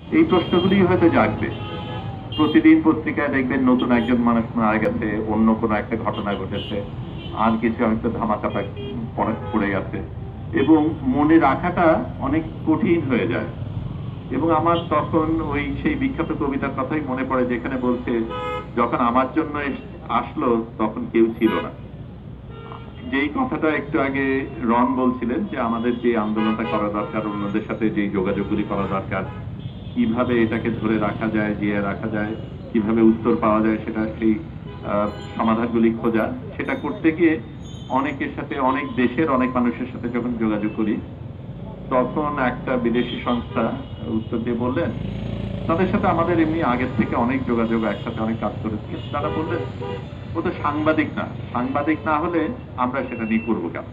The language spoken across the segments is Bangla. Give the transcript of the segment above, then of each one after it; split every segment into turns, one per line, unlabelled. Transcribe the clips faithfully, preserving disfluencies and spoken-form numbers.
এই প্রশ্নগুলি হয়তো জাগবে। প্রতিদিন পত্রিকায় দেখবেন নতুন একজন মানুষ মারা গেছে, অন্য কোনো একটা ঘটনা ঘটেছে, আর কিছু হয়তো ধামাকাপা পড়ে গেছে, এবং মনে রাখাটা অনেক কঠিন হয়ে যায়। এবং আমার তখন ওই সেই বিখ্যাত কবিতার কথাই মনে পড়ে, যেখানে বলছে, যখন আমার জন্য আসলো তখন কেউ ছিল না। যেই কথাটা একটু আগে রন বলছিলেন, যে আমাদের যে আন্দোলনটা করা দরকার, অন্যদের সাথে যে যোগাযোগগুলি করা দরকার, কিভাবে এটাকে ধরে রাখা যায়, জিয়ে রাখা যায়, কিভাবে উত্তর পাওয়া যায়, সেটা সেই সমাধানগুলি খোঁজা, সেটা করতে গিয়ে অনেকের সাথে, অনেক দেশের অনেক মানুষের সাথে যখন যোগাযোগ করি, তখন একটা বিদেশি সংস্থা উত্তর দিয়ে বললেন, তাদের সাথে আমাদের এমনি আগের থেকে অনেক যোগাযোগ, একসাথে অনেক কাজ করেছি, তারা বললেন ও তো সাংবাদিক না, সাংবাদিক না হলে আমরা সেটা নিয়ে করবো কেন।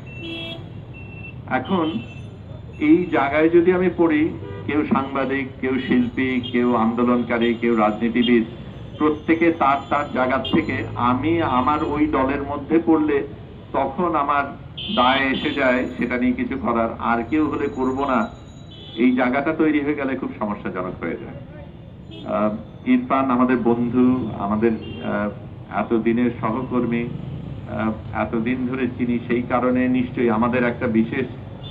এখন এই জায়গায় যদি আমি পড়ি, কেউ সাংবাদিক, কেউ শিল্পী, কেউ আন্দোলনকারী, কেউ রাজনীতিবিদ, প্রত্যেকে তার তার জায়গা থেকে, আমি আমার ওই দলের মধ্যে পড়লে তখন আমার দায় এসে যায় সেটা নিয়ে কিছু করার, আর কেউ হলে করব না, এই জায়গাটা তৈরি হয়ে গেলে খুব সমস্যাজনক হয়ে যায়। ইরফান আমাদের বন্ধু, আমাদের এতদিনের সহকর্মী, এতদিন ধরে চিনি, সেই কারণে নিশ্চয়ই আমাদের একটা বিশেষ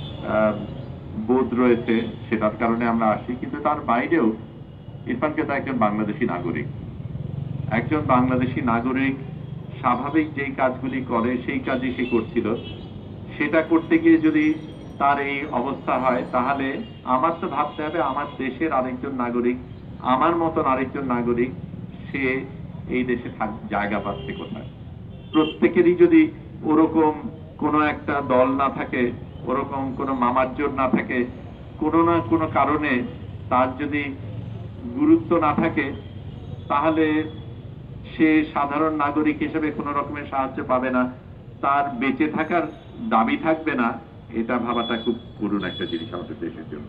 বোধ রয়েছে, সেটার কারণে আমরা আসি। কিন্তু তার বাইরেও ইরফানকে তো একজন বাংলাদেশি নাগরিক, একজন বাংলাদেশি নাগরিক স্বাভাবিক যেই কাজগুলি করে সেই কাজই সে করছিল। সেটা করতে গিয়ে যদি তার এই অবস্থা হয়, তাহলে আমার তো ভাবতে হবে আমার দেশের আরেকজন নাগরিক, আমার মতন আরেকজন নাগরিক, সে এই দেশে জায়গা পাচ্ছে কোথায়। প্রত্যেকেরই যদি ওরকম কোনো একটা দল না থাকে, ওরকম কোনো মামার জোর না থাকে, কোনো না কোনো কারণে তার যদি গুরুত্ব না থাকে, তাহলে সে সাধারণ নাগরিক হিসেবে কোনো রকমের সাহায্য পাবে না, তার বেঁচে থাকার দাবি থাকবে না। এটা ভাবাটা খুব করুণ একটা জিনিস আমাদের দেশের জন্য।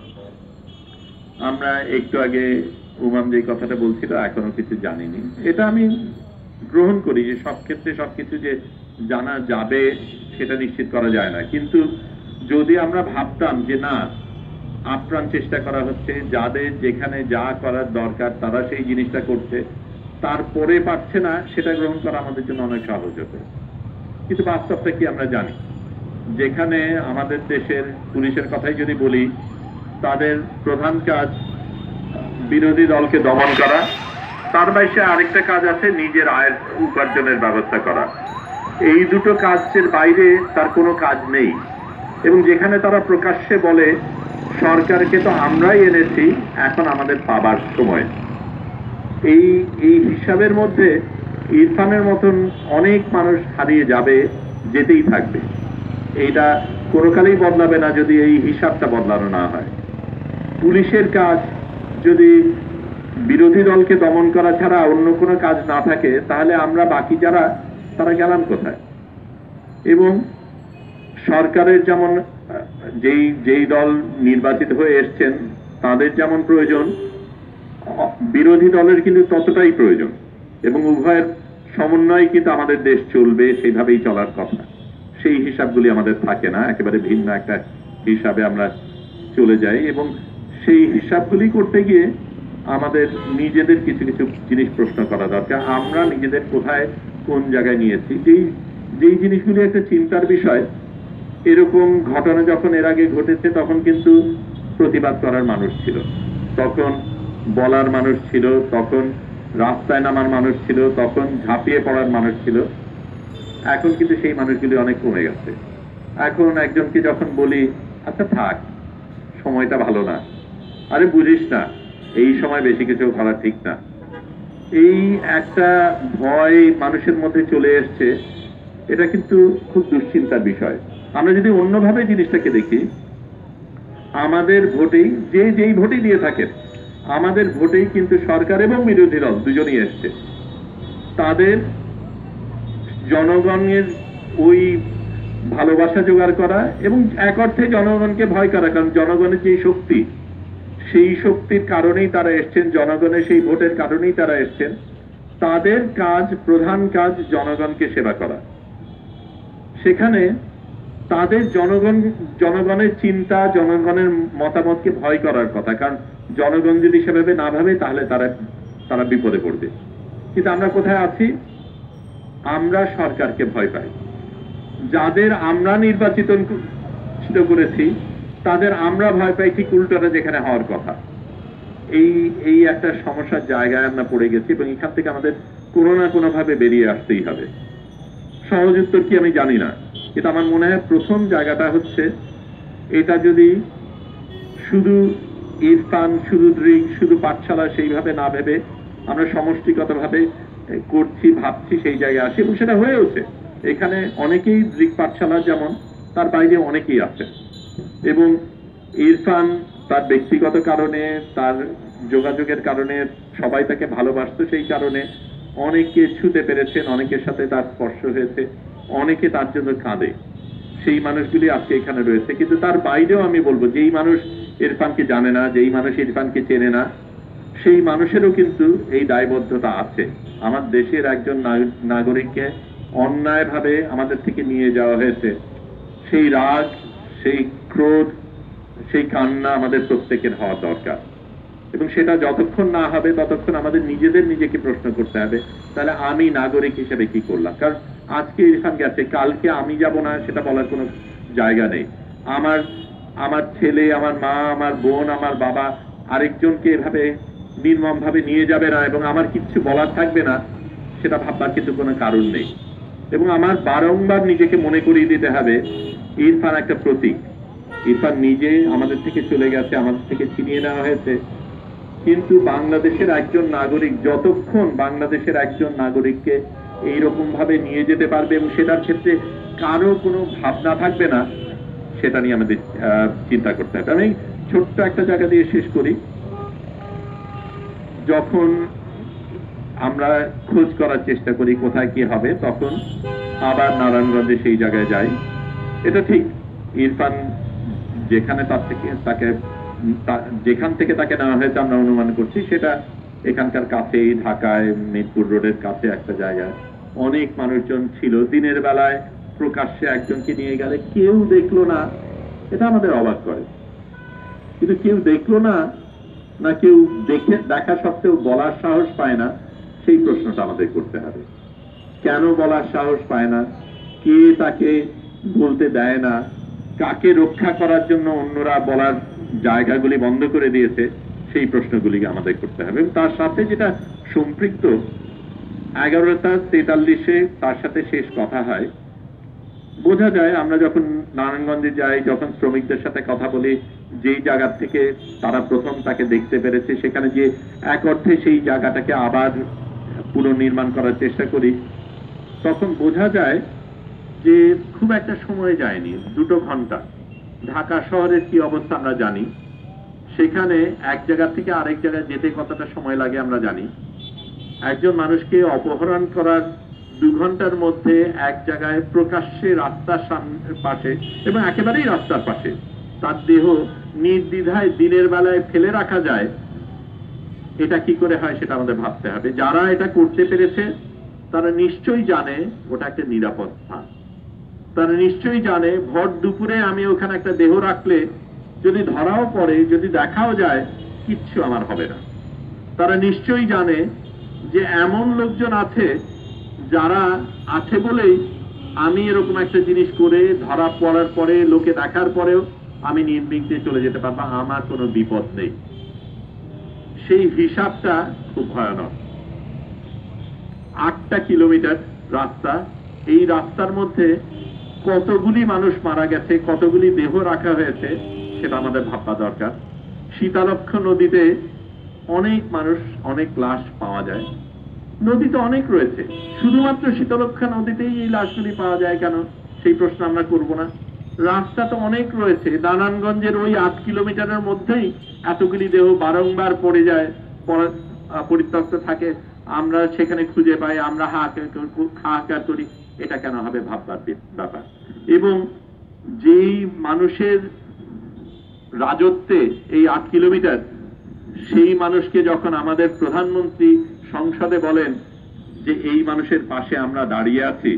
আমরা একটু আগে উমাম যে কথাটা বলছিল, এখনো কিছু জানিনি, এটা আমি গ্রহণ করি যে সব ক্ষেত্রে সবকিছু যে জানা যাবে সেটা নিশ্চিত করা যায় না। কিন্তু যদি আমরা ভাবতাম যে না, আপ্রাণ চেষ্টা করা হচ্ছে, যাদের যেখানে যা করার দরকার তারা সেই জিনিসটা করছে, তারপরে পাচ্ছে না, সেটা গ্রহণ করা আমাদের জন্য অনেক সহজ হতো। কিন্তু বাস্তবটা কি আমরা জানি, যেখানে আমাদের দেশের পুলিশের কথাই যদি বলি, তাদের প্রধান কাজ বিরোধী দলকে দমন করা, তার বাইরে আরেকটা কাজ আছে নিজের আয়ের উপার্জনের ব্যবস্থা করা। এই দুটো কাজের বাইরে তার কোনো কাজ নেই। এবং যেখানে তারা প্রকাশ্যে বলে সরকারকে তো আমরাই এনেছি, এখন আমাদের পাবার সময়, এই এই হিসাবের মধ্যে ইরফানের মতন অনেক মানুষ হারিয়ে যাবে, যেতেই থাকবে। এইটা কোনোকালেই বদলাবে না যদি এই হিসাবটা বদলানো না হয়। পুলিশের কাজ যদি বিরোধী দলকে দমন করা ছাড়া অন্য কোনো কাজ না থাকে, তাহলে আমরা বাকি যারা, তারা গেলাম কোথায়? এবং সরকারের যেমন যেই যেই দল নির্বাচিত হয়ে এসছেন তাদের যেমন প্রয়োজন, বিরোধী দলের কিন্তু ততটাই প্রয়োজন, এবং উভয়ের সমন্বয় কিন্তু আমাদের দেশ চলবে, সেইভাবেই চলার কথা। সেই হিসাবগুলি আমাদের থাকে না, একেবারে ভিন্ন একটা হিসাবে আমরা চলে যাই। এবং সেই হিসাবগুলি করতে গিয়ে আমাদের নিজেদের কিছু কিছু জিনিস প্রশ্ন করা দরকার, আমরা নিজেদের কোথায় কোন জায়গায় নিয়েছি। যেই যেই জিনিসগুলি একটা চিন্তার বিষয়, এরকম ঘটনা যখন এর আগে ঘটেছে তখন কিন্তু প্রতিবাদ করার মানুষ ছিল, তখন বলার মানুষ ছিল, তখন রাস্তায় নামার মানুষ ছিল, তখন ঝাঁপিয়ে পড়ার মানুষ ছিল। এখন কিন্তু সেই মানুষগুলি অনেক কমে গেছে। এখন একজনকে যখন বলি, আচ্ছা থাক, সময়টা ভালো না, আরে বুঝিস না এই সময় বেশি কিছু করা ঠিক না, এই একটা ভয় মানুষের মধ্যে চলে এসছে। এটা কিন্তু খুব দুশ্চিন্তার বিষয়। আমরা যদি অন্যভাবে জিনিসটাকে দেখি, আমাদের ভোটেই, যে যেই ভোটেই দিয়ে থাকেন, আমাদের ভোটেই কিন্তু সরকার এবং বিরোধী দল দুজনই এসছে। তাদের জনগণের ওই ভালোবাসা জোগাড় করা এবং এক অর্থে জনগণকে ভয় করা, কারণ জনগণের যে শক্তি, সেই শক্তির কারণেই তারা এসছেন, জনগণের সেই ভোটের কারণেই তারা এসছেন। তাদের কাজ, প্রধান কাজ জনগণকে সেবা করা। সেখানে তাদের জনগণ, জনগণের চিন্তা, জনগণের মতামতকে ভয় করার কথা, কারণ জনগণ যদি সেভাবে না ভাবে তাহলে তারা তারা বিপদে পড়বে। কিন্তু আমরা কোথায় আছি? আমরা সরকারকে ভয় পাই। যাদের আমরা নির্বাচিত করেছি তাদের আমরা ভয় পাই, ঠিক উল্টোটা যেখানে হওয়ার কথা। এই এই একটা সমস্যার জায়গায় আমরা পড়ে গেছি এবং এখান থেকে আমাদের কোনো না কোনো ভাবে বেরিয়ে আসতেই হবে। সহজ উত্তর কি আমি জানি না, কিন্তু আমার মনে হয় প্রথম জায়গাটা হচ্ছে এটা যদি শুধু ইরফান, শুধু দৃক, শুধু পাঠশালা সেইভাবে না ভেবে আমরা সমষ্টিগতভাবে করছি, ভাবছি, সেই জায়গায় আসি এবং সেটা হয়ে ওঠে। এখানে অনেকেই দৃক পাঠশালা যেমন, তার বাইরে অনেকেই আছে এবং ইরফান তার ব্যক্তিগত কারণে, তার যোগাযোগের কারণে, সবাই তাকে ভালোবাসত, সেই কারণে অনেকে ছুতে পেরেছেন, অনেকের সাথে তার স্পর্শ হয়েছে, অনেকে তার জন্য কাঁদে। সেই মানুষগুলি আজকে এখানে রয়েছে। কিন্তু তার বাইরেও আমি বলবো, যেই মানুষ ইরফানকে জানে না, যেই মানুষ ইরফানকে চেনে না, সেই মানুষেরও কিন্তু এই দায়বদ্ধতা আছে। আমার দেশের একজন নাগরিককে অন্যায়ভাবে আমাদের থেকে নিয়ে যাওয়া হয়েছে, সেই রাগ, সেই ক্রোধ, সেই কান্না আমাদের প্রত্যেকের হওয়া দরকার এবং সেটা যতক্ষণ না হবে ততক্ষণ আমাদের নিজেদের নিজেকে প্রশ্ন করতে হবে, তাহলে আমি নাগরিক হিসেবে কি করলাম। কারণ আজকে ইরফান গেছে, কালকে আমি যাব না সেটা বলার কোনো জায়গা নেই। আমার আমার ছেলে, আমার মা, আমার বোন, আমার বাবা আরেকজনকে এভাবে নির্মম ভাবে নিয়ে যাবে না এবং আমার কিচ্ছু বলার থাকবে না, সেটা ভাববার কিন্তু কোনো কারণ নেই। এবং আমার বারংবার নিজেকে মনে করিয়ে দিতে হবে, ইরফান একটা প্রতীক। ইরফান নিজে আমাদের থেকে চলে গেছে, আমাদের থেকে ছিনিয়ে নেওয়া হয়েছে, কিন্তু বাংলাদেশের একজন নাগরিক যতক্ষণ বাংলাদেশের একজন নাগরিককে এইরকম ভাবে নিয়ে যেতে পারবে এবং সেটার ক্ষেত্রে কারো কোনো ভাবনা থাকবে না, সেটা নিয়ে আমাদের চিন্তা করতে হবে। আমি ছোট্ট একটা জায়গা দিয়ে শেষ করি। যখন আমরা খোঁজ করার চেষ্টা করি কোথায় কি হবে, তখন আবার নারায়ণগঞ্জে সেই জায়গায় যাই। এটা ঠিক, ইরফান যেখানে তার থেকে তাকে যেখান থেকে তাকে নেওয়া হয়েছে আমরা অনুমান করছি সেটা এখানকার কাছেই, ঢাকায় মিরপুর রোডের কাছে একটা জায়গায় অনেক মানুষজন ছিল। দিনের বেলায় প্রকাশ্যে একজনকে নিয়ে গেলে কেউ দেখলো না, এটা আমাদের অবাক করে। কিন্তু কেউ দেখলো না, না কেউ দেখে দেখা সত্ত্বেও বলার সাহস পায় না, সেই প্রশ্নটা আমাদের করতে হবে। কেন বলার সাহস পায় না? কে তাকে বলতে দেয় না? কাকে রক্ষা করার জন্য অন্যরা বলার জায়গাগুলি বন্ধ করে দিয়েছে, সেই প্রশ্নগুলিকে আমাদের করতে হবে। এবং তার সাথে যেটা সম্পৃক্ত, এগারোটা তেতাল্লিশে তার সাথে শেষ কথা হয়। বোঝা যায় আমরা যখন নারায়ণগঞ্জে যাই, যখন শ্রমিকদের সাথে কথা বলি, যেই জায়গা থেকে তারা প্রথম তাকে দেখতে পেরেছে, সেখানে যে এক অর্থে সেই জায়গাটাকে আবার পুনর্নির্মাণ করার চেষ্টা করি, তখন বোঝা যায় যে খুব একটা সময় যায়নি, দুটো ঘন্টা। ঢাকা শহরের কি অবস্থা আমরা জানি, সেখানে এক জায়গা থেকে আরেক জায়গায় যেতে কতটা সময় লাগে আমরা জানি। একজন মানুষকে অপহরণ করার দু ঘন্টার মধ্যে এক জায়গায় প্রকাশ্যে রাস্তার পাশে এবং একেবারেই রাস্তার পাশে তার দেহ নির্দ্বিধায় দিনের বেলায় ফেলে রাখা যায়, এটা কি করে হয় সেটা আমাদের ভাবতে হবে। যারা এটা করতে পেরেছে তারা নিশ্চয়ই জানে ওটা একটা নিরাপদ স্থান। তারা নিশ্চয়ই জানে ভর দুপুরে আমি ওখানে একটা দেহ রাখলে যদি ধরাও পড়ে, যদি দেখাও যায়, কিচ্ছু আমার হবে না। তারা নিশ্চয়ই জানে যে এমন লোকজন আছে যারা আছে বলেই আমি এরকম একটা জিনিস করে ধরা পড়ার পরে, লোকে দেখার পরেও আমি নির্বিঘ্নে চলে যেতে পারবো, আমার কোনো বিপদ নেই। সেই হিসাবটা খুব ভয়ানক। আটটা কিলোমিটার রাস্তা, এই রাস্তার মধ্যে কতগুলি মানুষ মারা গেছে, কতগুলি দেহ রাখা হয়েছে, সেটা আমাদের ভাববা দরকার। শীতলক্ষ নদীতে অনেক মানুষ, অনেক লাশ পাওয়া যায়। নদীতে অনেক রয়েছে, শুধুমাত্র শীতলক্ষ্যা নদীতেই এই লাশগুলি পাওয়া যায় কেন, সেই প্রশ্ন আমরা করব না। রাস্তা তো অনেক রয়েছে, নারায়ণগঞ্জের ওই আট কিলোমিটারের মধ্যেই এতগুলি দেহ বারংবার পড়ে যায়, পরিত্যক্ত থাকে, আমরা সেখানে খুঁজে পাই, আমরা হাহাকার করি। এটা কেন হবে ভাববার ব্যাপার। এবং যেই মানুষের রাজত্বে এই আট কিলোমিটার, সেই মানুষকে যখন আমাদের প্রধানমন্ত্রী সংসদে বলেন যে এই মানুষের পাশে আমরা দাঁড়িয়ে আছি,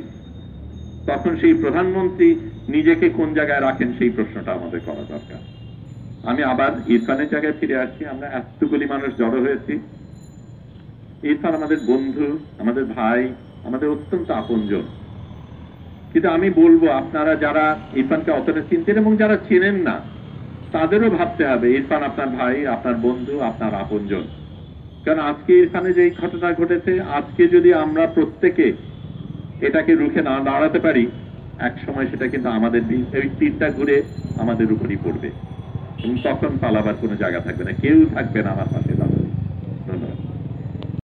তখন সেই প্রধানমন্ত্রী নিজেকে কোন জায়গায় রাখেন সেই প্রশ্নটা আমাদের করা দরকার। আমি আবার ইরফানের জায়গায় ফিরে আসছি। আমরা এতগুলি মানুষ জড়ো হয়েছি। ইরফান আমাদের বন্ধু, আমাদের ভাই, আমাদের অত্যন্ত আপনজন। কিন্তু আমি বলবো আপনারা যারা ইরফানকে অতটা চিনতেন এবং যারা চেনেন না তাদেরও ভাবতে হবে ইরফান আপনার ভাই, আপনার বন্ধু, আপনার আপনজন। কারণ আজকে ইরফানে যে ঘটনা ঘটেছে, আজকে যদি আমরা প্রত্যেকে এটাকে রুখে না দাঁড়াতে পারি, এক সময় সেটা কিন্তু আমাদের এই তীরটা ঘুরে আমাদের উপরই পড়বে এবং তখন পালাবার কোনো জায়গা থাকবে না, কেউ থাকবে না আমার পাশে।